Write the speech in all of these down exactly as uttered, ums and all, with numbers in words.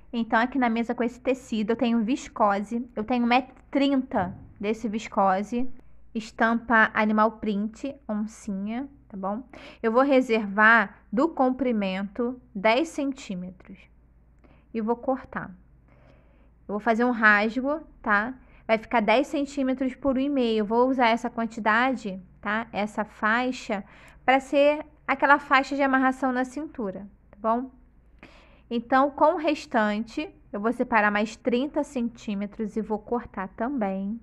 Então, aqui na mesa com esse tecido, eu tenho viscose. Eu tenho um metro e trinta desse viscose. Estampa animal print, oncinha, tá bom? Eu vou reservar do comprimento dez centímetros. E vou cortar. Eu vou fazer um rasgo, tá? Vai ficar dez centímetros por um e meio. Vou usar essa quantidade, tá? Essa faixa, para ser aquela faixa de amarração na cintura, tá bom? Então, com o restante, eu vou separar mais trinta centímetros e vou cortar também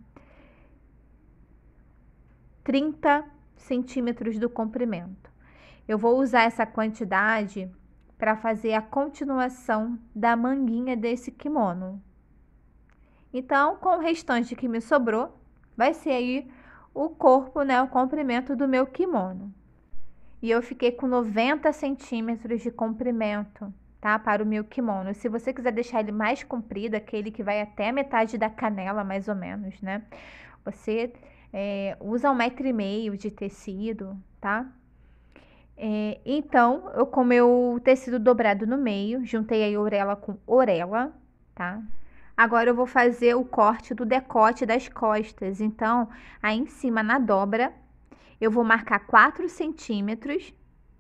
trinta centímetros do comprimento. Eu vou usar essa quantidade para fazer a continuação da manguinha desse kimono. Então, com o restante que me sobrou, vai ser aí o corpo, né, o comprimento do meu kimono. E eu fiquei com noventa centímetros de comprimento, tá? Para o meu kimono. Se você quiser deixar ele mais comprido, aquele que vai até a metade da canela, mais ou menos, né? Você é, usa um metro e meio de tecido, tá? É, então, eu com o meu tecido dobrado no meio, juntei aí orelha com orelha, tá? Agora eu vou fazer o corte do decote das costas. Então, aí em cima na dobra, eu vou marcar quatro centímetros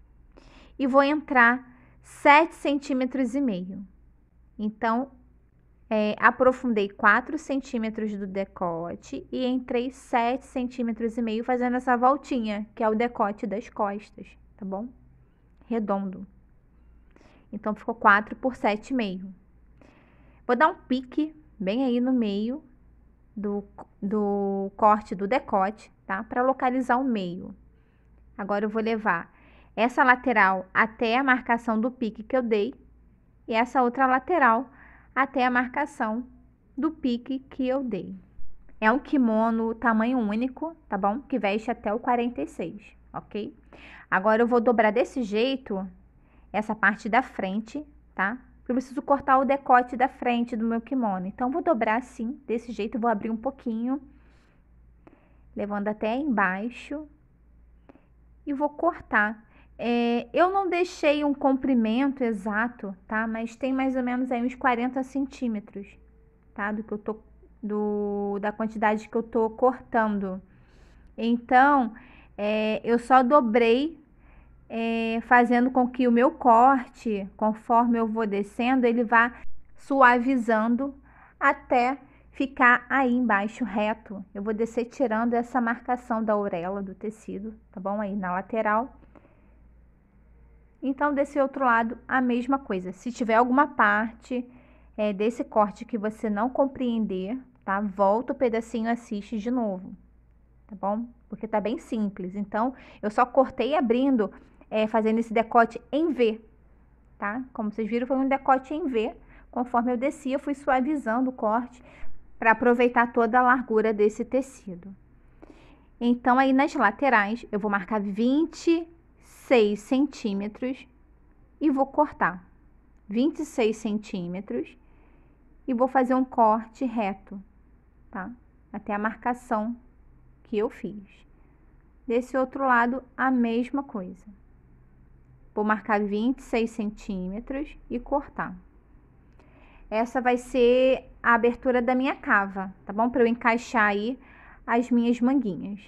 e vou entrar sete centímetros e meio. Então, é, aprofundei quatro centímetros do decote e entrei sete centímetros e meio fazendo essa voltinha, que é o decote das costas, tá bom? Redondo. Então, ficou quatro por sete e meio. Vou dar um pique bem aí no meio do, do corte do decote, tá? Para localizar o meio. Agora, eu vou levar essa lateral até a marcação do pique que eu dei e essa outra lateral até a marcação do pique que eu dei. É um kimono tamanho único, tá bom? Que veste até o quarenta e seis, ok? Agora, eu vou dobrar desse jeito essa parte da frente, tá? Eu preciso cortar o decote da frente do meu kimono. Então, vou dobrar assim, desse jeito, vou abrir um pouquinho, levando até embaixo e vou cortar. É, eu não deixei um comprimento exato, tá? Mas tem mais ou menos aí uns quarenta centímetros, tá? Do que eu tô, do, da quantidade que eu tô cortando. Então, é, eu só dobrei, é, fazendo com que o meu corte, conforme eu vou descendo, ele vá suavizando até ficar aí embaixo reto. Eu vou descer tirando essa marcação da orelha do tecido, tá bom? Aí na lateral. Então, desse outro lado, a mesma coisa. Se tiver alguma parte é, desse corte que você não compreender, tá? Volta o pedacinho e assiste de novo, tá bom? Porque tá bem simples. Então, eu só cortei abrindo, é, fazendo esse decote em V, tá? Como vocês viram, foi um decote em V. Conforme eu descia, eu fui suavizando o corte para aproveitar toda a largura desse tecido. Então, aí nas laterais, eu vou marcar vinte e seis centímetros e vou cortar vinte e seis centímetros e vou fazer um corte reto, tá? Até a marcação que eu fiz. Desse outro lado, a mesma coisa. Vou marcar vinte e seis centímetros e cortar. Essa vai ser a abertura da minha cava, tá bom? Para eu encaixar aí as minhas manguinhas.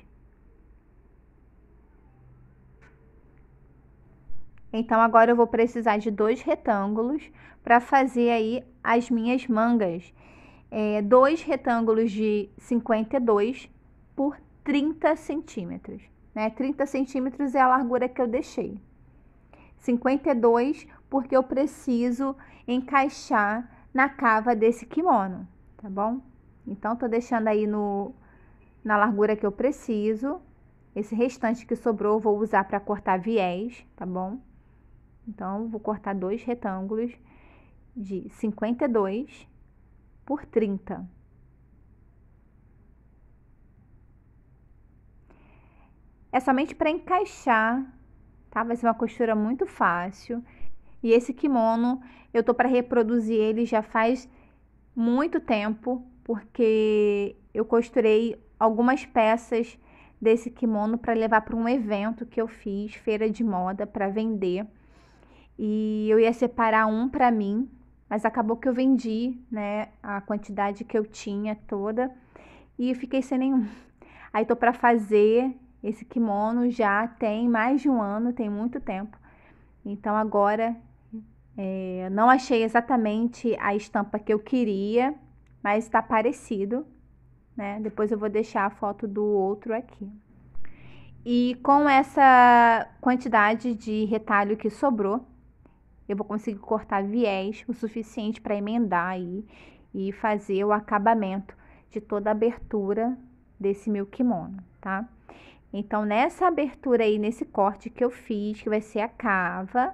Então, agora eu vou precisar de dois retângulos para fazer aí as minhas mangas. É, dois retângulos de cinquenta e dois por trinta centímetros, né? trinta centímetros é a largura que eu deixei. cinquenta e dois porque eu preciso encaixar na cava desse kimono, tá bom? Então, tô deixando aí no, na largura que eu preciso. Esse restante que sobrou eu vou usar para cortar viés, tá bom? Então, vou cortar dois retângulos de cinquenta e dois por trinta. É somente para encaixar, tá? Vai ser uma costura muito fácil. E esse kimono, eu tô para reproduzir ele já faz muito tempo, porque eu costurei algumas peças desse kimono para levar para um evento que eu fiz, feira de moda, para vender. E eu ia separar um para mim mas acabou que eu vendi, né, a quantidade que eu tinha toda e fiquei sem nenhum. Aí tô para fazer esse kimono já tem mais de um ano, tem muito tempo. Então agora é, não achei exatamente a estampa que eu queria, mas está parecido, né? Depois eu vou deixar a foto do outro aqui. E com essa quantidade de retalho que sobrou, eu vou conseguir cortar viés o suficiente para emendar aí e fazer o acabamento de toda a abertura desse meu kimono, tá? Então, nessa abertura aí, nesse corte que eu fiz, que vai ser a cava,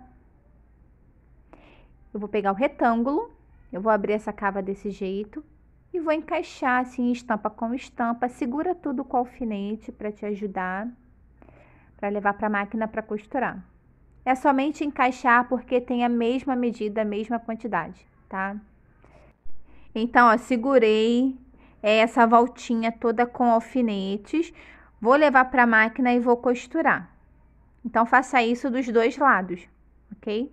eu vou pegar o retângulo, eu vou abrir essa cava desse jeito e vou encaixar assim, estampa com estampa. Segura tudo com alfinete para te ajudar, para levar para a máquina para costurar. É somente encaixar porque tem a mesma medida, a mesma quantidade, tá? Então, ó, segurei essa voltinha toda com alfinetes. Vou levar para a máquina e vou costurar. Então, faça isso dos dois lados, ok?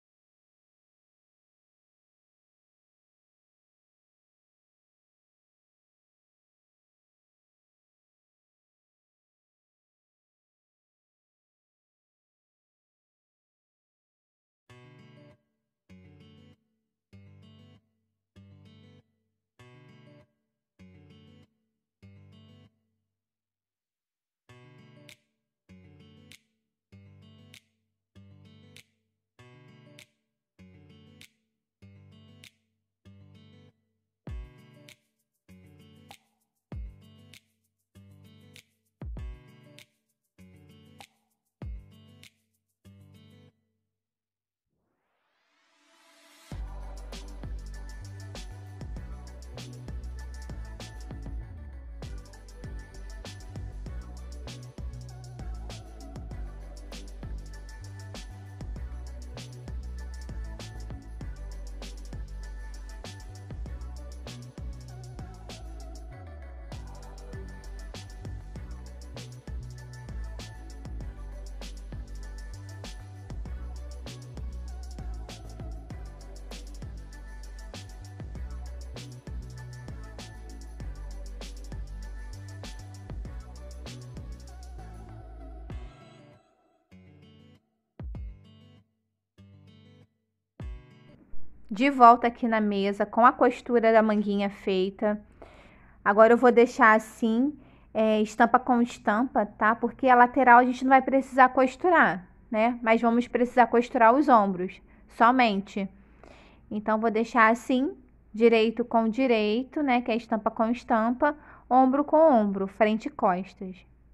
De volta aqui na mesa com a costura da manguinha feita. Agora eu vou deixar assim, é, estampa com estampa, tá? Porque a lateral a gente não vai precisar costurar, né? Mas vamos precisar costurar os ombros, somente. Então, vou deixar assim, direito com direito, né? Que é estampa com estampa, ombro com ombro, frente e costas.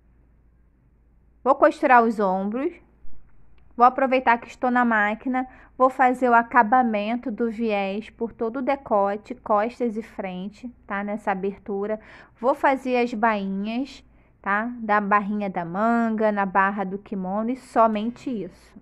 Vou costurar os ombros. Vou aproveitar que estou na máquina, vou fazer o acabamento do viés por todo o decote, costas e frente, tá? Nessa abertura. Vou fazer as bainhas, tá? Da barrinha da manga, na barra do kimono e somente isso.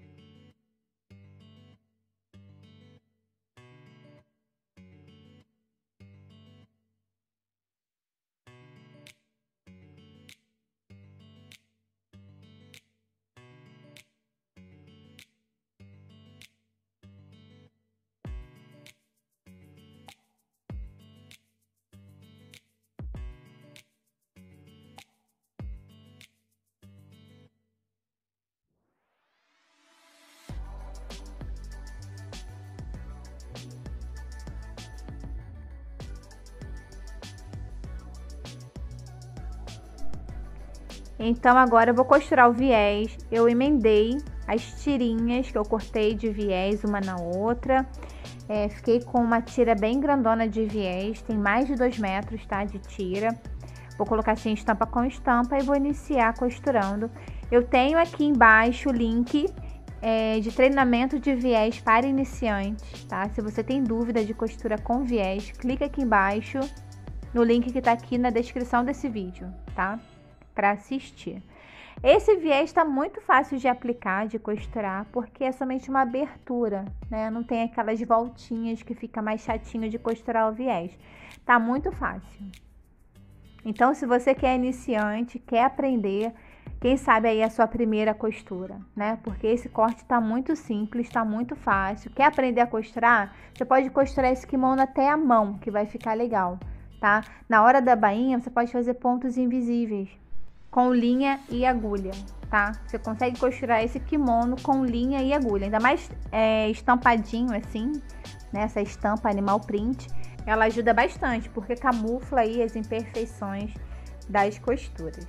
Então, agora eu vou costurar o viés. Eu emendei as tirinhas que eu cortei de viés uma na outra. É, fiquei com uma tira bem grandona de viés, tem mais de dois metros, tá, de tira. Vou colocar assim, estampa com estampa e vou iniciar costurando. Eu tenho aqui embaixo o link é, de treinamento de viés para iniciantes, tá? Se você tem dúvida de costura com viés, clica aqui embaixo no link que tá aqui na descrição desse vídeo, tá? Para assistir. Esse viés está muito fácil de aplicar, de costurar, porque é somente uma abertura, né? Não tem aquelas voltinhas que fica mais chatinho de costurar o viés. Tá muito fácil. Então, se você quer iniciante, quer aprender, Quem sabe aí a sua primeira costura, né? Porque esse corte tá muito simples, tá muito fácil. Quer aprender a costurar? Você pode costurar esse kimono até a mão, que vai ficar legal, tá? Na hora da bainha, você pode fazer pontos invisíveis com linha e agulha, tá? Você consegue costurar esse kimono com linha e agulha, ainda mais é, estampadinho assim, né? Essa estampa animal print, ela ajuda bastante, porque camufla aí as imperfeições das costuras.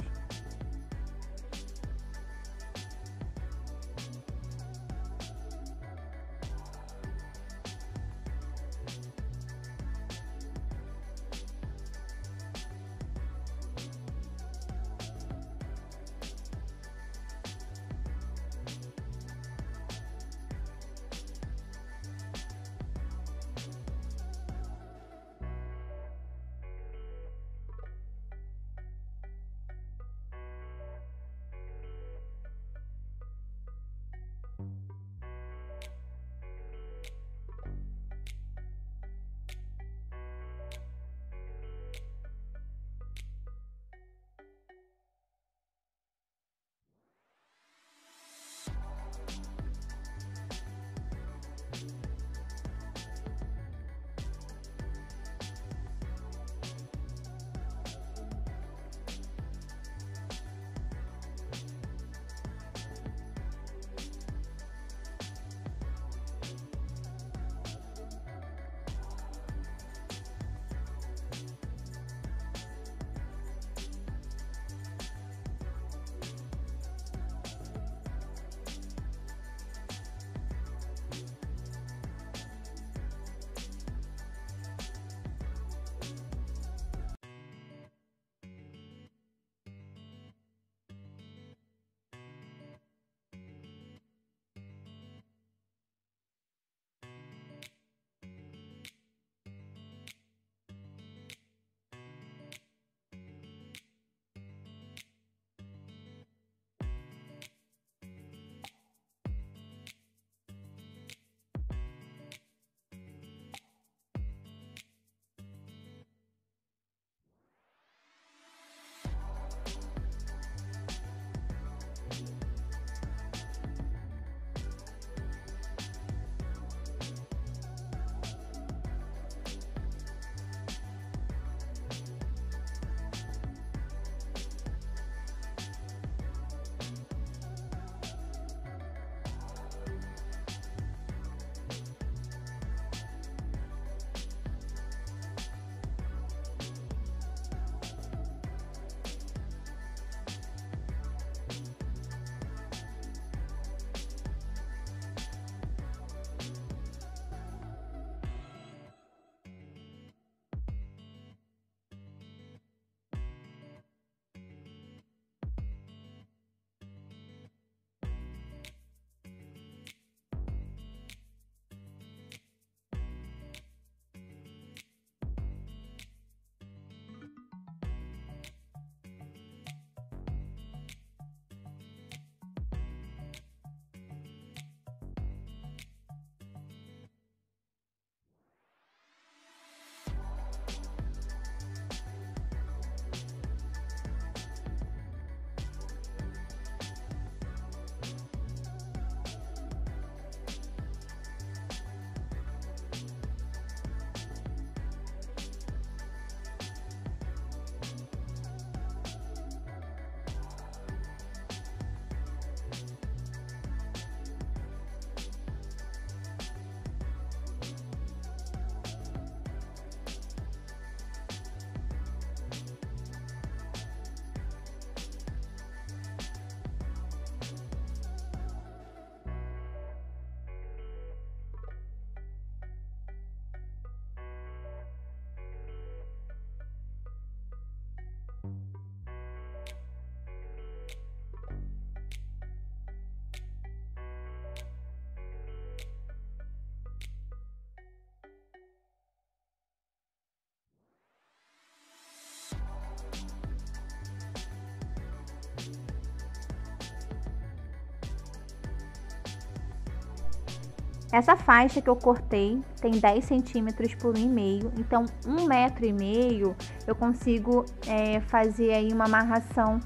Essa faixa que eu cortei tem dez centímetros por um e meio, então um metro e meio eu consigo é, fazer aí uma amarração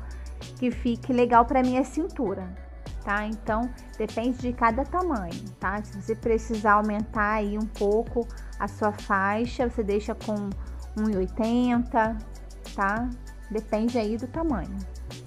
que fique legal para minha cintura, tá? Então, depende de cada tamanho, tá? Se você precisar aumentar aí um pouco a sua faixa, você deixa com um e oitenta, tá? Depende aí do tamanho.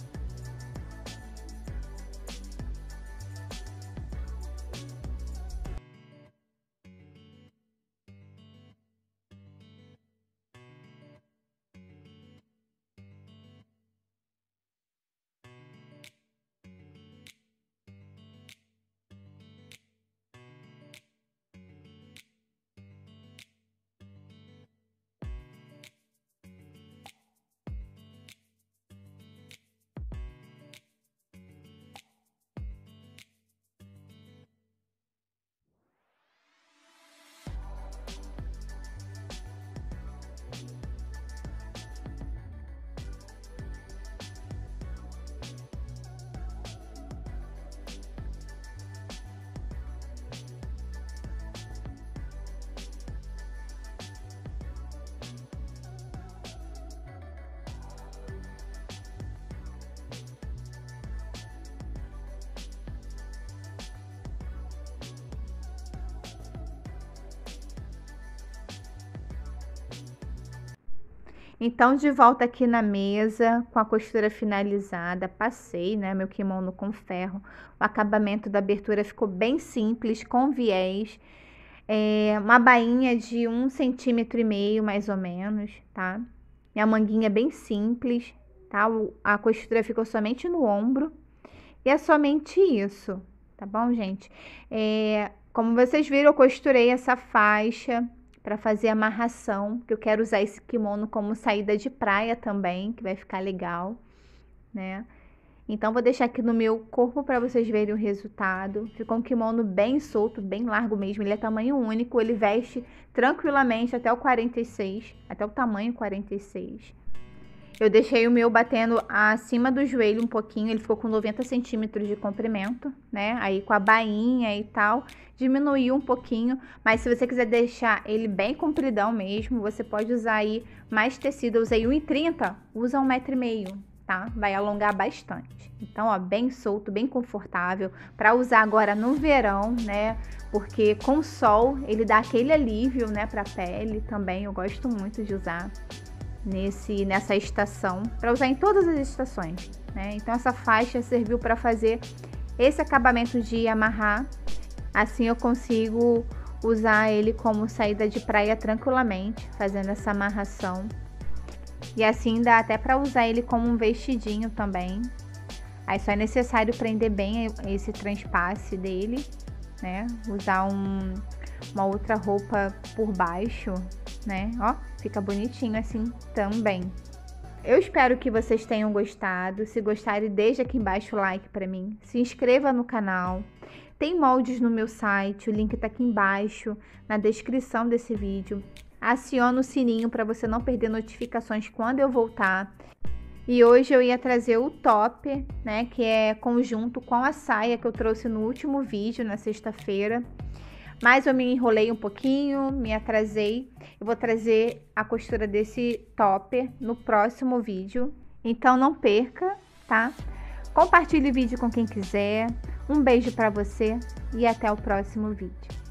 Então, de volta aqui na mesa, com a costura finalizada, passei, né, meu kimono com ferro. O acabamento da abertura ficou bem simples, com viés. É uma bainha de um centímetro e meio, mais ou menos, tá? Minha manguinha é bem simples, tá? A costura ficou somente no ombro. E é somente isso, tá bom, gente? É, como vocês viram, eu costurei essa faixa para fazer a amarração, que eu quero usar esse kimono como saída de praia também, que vai ficar legal, né? Então, vou deixar aqui no meu corpo para vocês verem o resultado. Ficou um kimono bem solto, bem largo mesmo. Ele é tamanho único, ele veste tranquilamente até o quarenta e seis, até o tamanho quarenta e seis. Eu deixei o meu batendo acima do joelho um pouquinho, ele ficou com noventa centímetros de comprimento, né? Aí com a bainha e tal, diminuiu um pouquinho, mas se você quiser deixar ele bem compridão mesmo, você pode usar aí mais tecido. Eu usei um e trinta, usa um metro e meio, tá? Vai alongar bastante. Então, ó, bem solto, bem confortável, para usar agora no verão, né? Porque com o sol ele dá aquele alívio, né, pra pele também, eu gosto muito de usar nesse nessa estação, para usar em todas as estações, né? Então essa faixa serviu para fazer esse acabamento de amarrar. Assim eu consigo usar ele como saída de praia tranquilamente, fazendo essa amarração. E assim dá até para usar ele como um vestidinho também. Aí só é necessário prender bem esse transpasse dele, né? Usar um, uma outra roupa por baixo, né? Ó, fica bonitinho assim também. Eu espero que vocês tenham gostado. Se gostarem, deixa aqui embaixo o like para mim. Se inscreva no canal. Tem moldes no meu site, o link tá aqui embaixo na descrição desse vídeo. Aciona o sininho para você não perder notificações quando eu voltar. E hoje eu ia trazer o top, né, que é conjunto com a saia que eu trouxe no último vídeo, na sexta-feira. Mas eu me enrolei um pouquinho, me atrasei. Eu vou trazer a costura desse top no próximo vídeo. Então não perca, tá? Compartilhe o vídeo com quem quiser. Um beijo pra você e até o próximo vídeo.